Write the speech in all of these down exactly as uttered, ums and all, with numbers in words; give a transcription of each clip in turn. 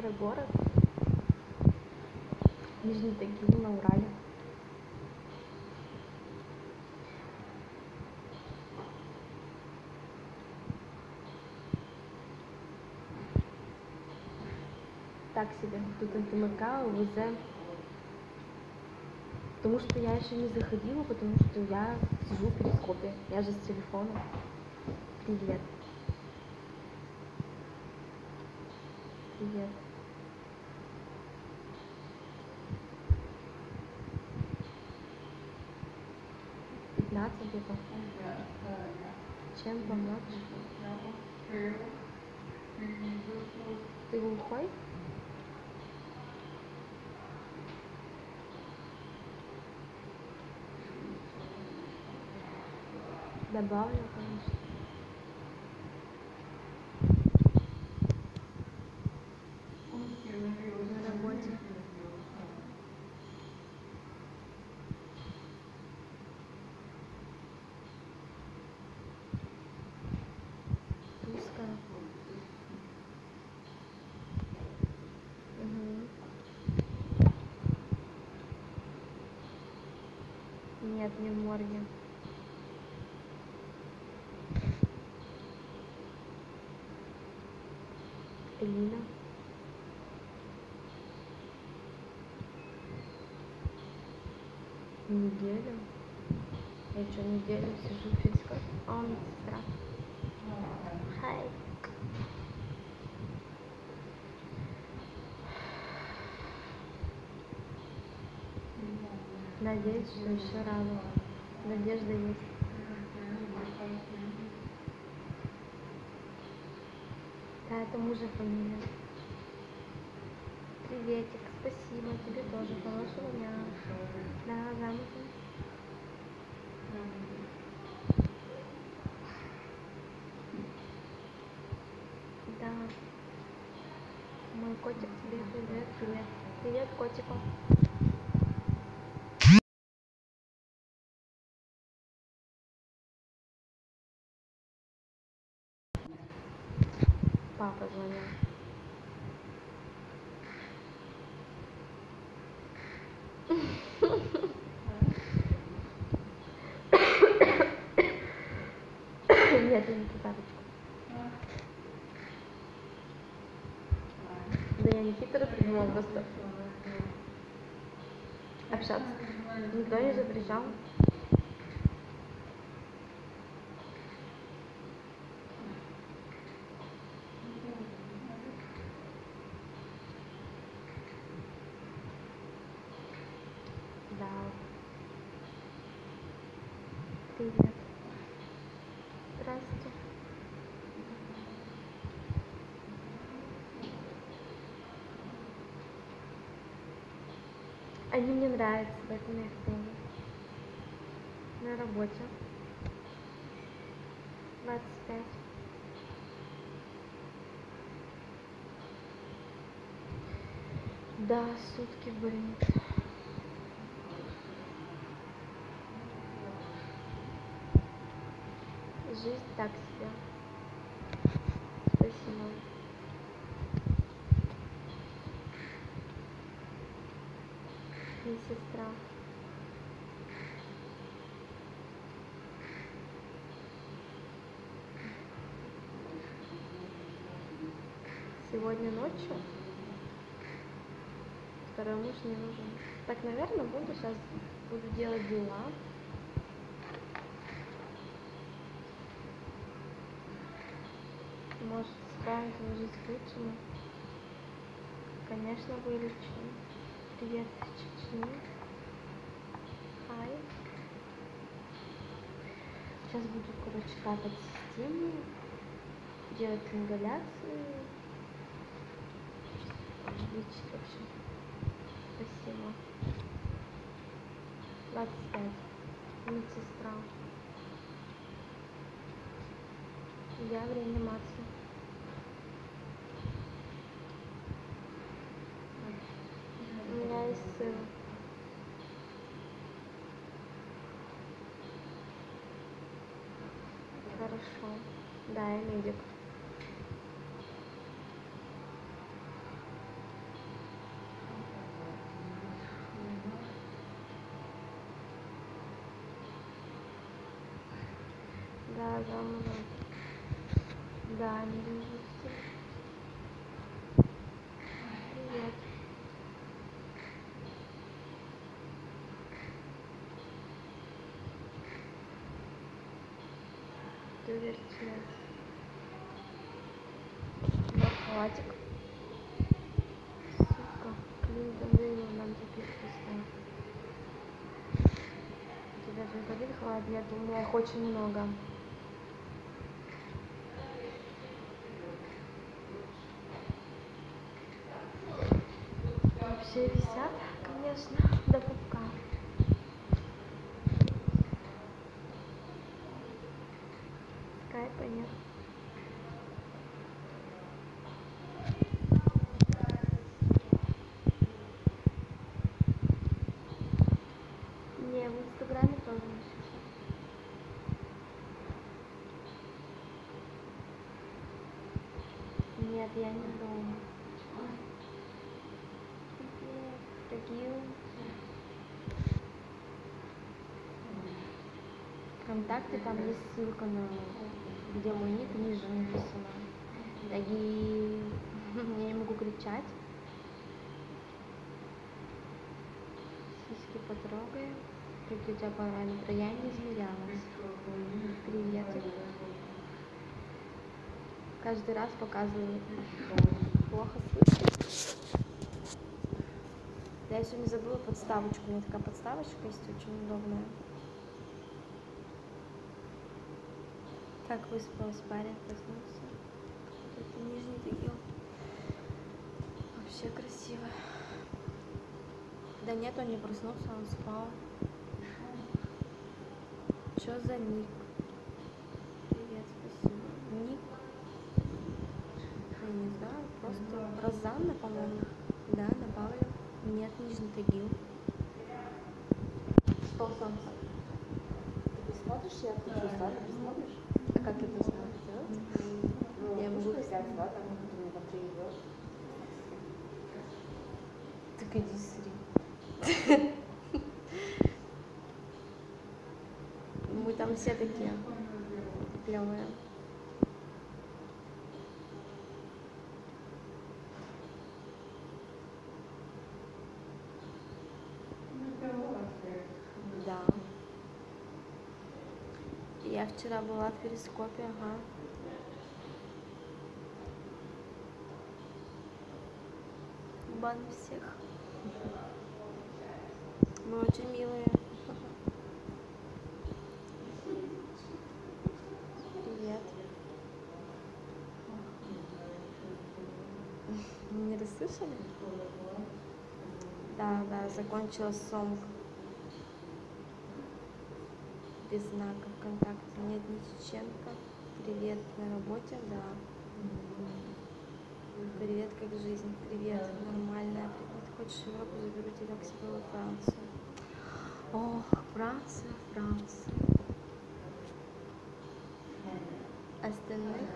старый город. Нижний Тагил на Урале. Так себе, тут НТМК, УВЗ. Потому что я еще не заходила, потому что я сижу в перископе. Я же с телефона. Привет. Привет. пятнадцать где-то. Чем помочь? Ты глухой? Добавлю, конечно. На работе. Узкая. Угу. Нет, не в морге. Элина. Неделю. Я что, неделю сижу в перископе? А он сестра. Хай. Надеюсь, что еще рано. Надежда есть. Да, это мужа фамилия. Приветик, спасибо, тебе тоже хорошего дня. Да, замужем. Да. Мой котик тебе привет, привет. Привет, котику. Папа звонил. Нет, я не китарочку. Да я не хитро придумала, просто общаться. Никто не запрещал. Да. Привет. Здравствуйте. Они мне нравятся, поэтому я их помню. На работе. двадцать пять. Да, сутки в больнице. Жизнь так себе. Спасибо. Медсестра. Сегодня ночью второй муж не нужен. Так, наверное, буду сейчас буду делать дела. Может, справиться жизнь к лучшему. Конечно, вылечу. Привет из Чечни. Хай. Сейчас буду, короче, капать систему, делать ингаляцию. Лечить вообще. Спасибо. двадцать пять. Медсестра. Я в реанимации. У меня есть сын. Хорошо. Да, я медик. Да, замужем. Да, не движется. Привет. Тувертец. Вот хватик. Сука, Клинтон вывел нам записку снова. У тебя только один халат, нет, у меня их очень много. Все висят, конечно, до пупка. Скайпа нет. Не, в инстаграме тоже не сейчас. Нет, я не дома. Такие. ВКонтакте там есть ссылка на, где мой ник ниже написано. Такие. Я не могу кричать. Сиськи потрогаем. Какие у тебя параметры? Я не измерялась. Приветик. Каждый раз показываю. Плохо слышу. Я сегодня забыла подставочку. У меня такая подставочка есть, очень удобная. Как выспалась, парень проснулся. Это нижний тагил. Вообще красиво. Да нет, он не проснулся, он спал. Чё за ник? Привет, спасибо. Ник? Я не знаю, просто Розанна, по-моему. Да, добавлю. Нет, нижний тагил. Что солнце? Ты смотришь, я хочу сада, ты смотришь? А как это знаешь? Ну, Я могу взять, да, там, ты мне там приведешь. Так иди сри. Мы там все такие клевые. Да. Я вчера была в перископе, ага. Бан всех. Мы очень милые. Привет. Не расслышали? Да, да, закончилась сомка. Без знака ВКонтакте. Нет, не Чеченко. Привет, на работе, да. Привет, как жизнь? Привет, нормальная. Привет, хочешь в Европу, заберу тебя к себе во Францию. Ох, Франция, Франция. Остальных?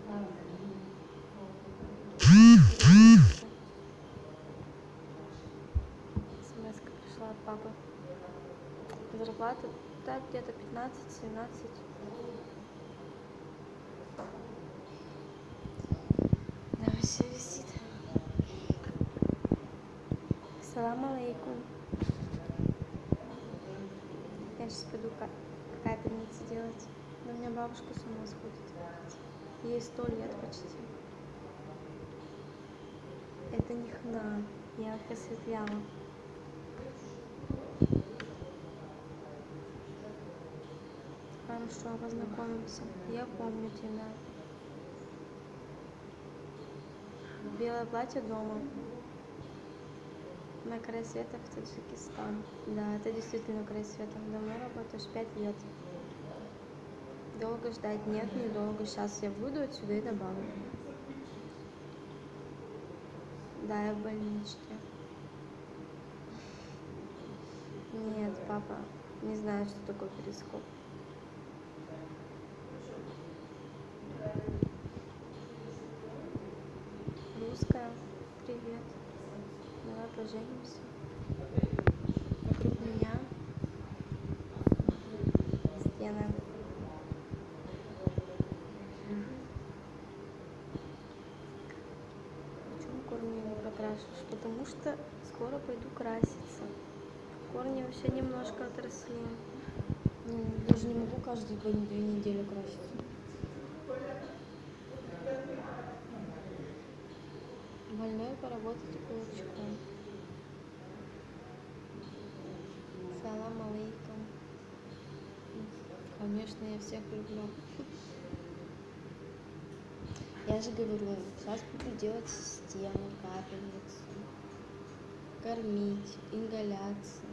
Смс-ка пришла от папы. Зарплата, да, где-то пятнадцать-семнадцать. Да, все висит. Салам алейкум. Я сейчас пойду капельницы делать. Но у меня бабушка с ума сходит. Ей сто лет почти. Это не хна. Я просветляла. Хорошо, познакомимся. Я помню тебя. Белое платье дома. На край света в Таджикистан. Да, это действительно край света. Давно работаешь? Пять лет. Долго ждать? Нет, недолго. Сейчас я выйду отсюда и добавлю. Да, я в больничке. Нет, папа не знает, что такое перископ. Русская, привет. Давай поженимся. Вокруг меня стены. крашишь? Потому что скоро пойду краситься. Корни вообще немножко отросли. Ну, даже не могу каждые две две недели краситься. Больной поработать кулачком. Салам алейкум. Конечно, я всех люблю. Я же говорю, сейчас буду делать систему, капельницу, кормить, ингаляции,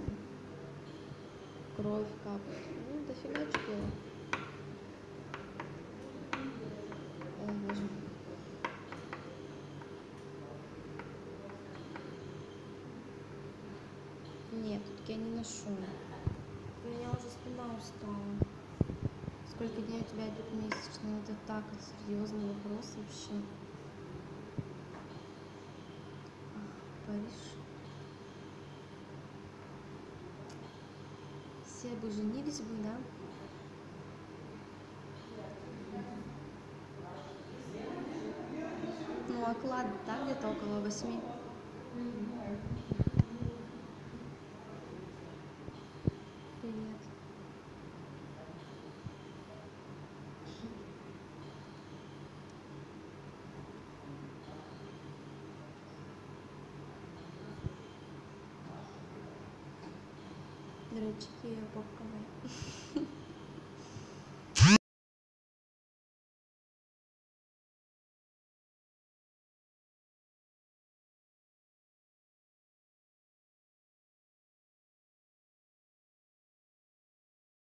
кровь капать. Ну, дофига что делать. Ой, боже мой. Нет, тут я не ношу. У меня уже спина устала. Сколько дней у тебя идут месячные? Это так серьезный вопрос вообще. Париж. Все бы женились бы, да? Ну, оклад, да, где-то около восьми. Привет. До речі, є попками.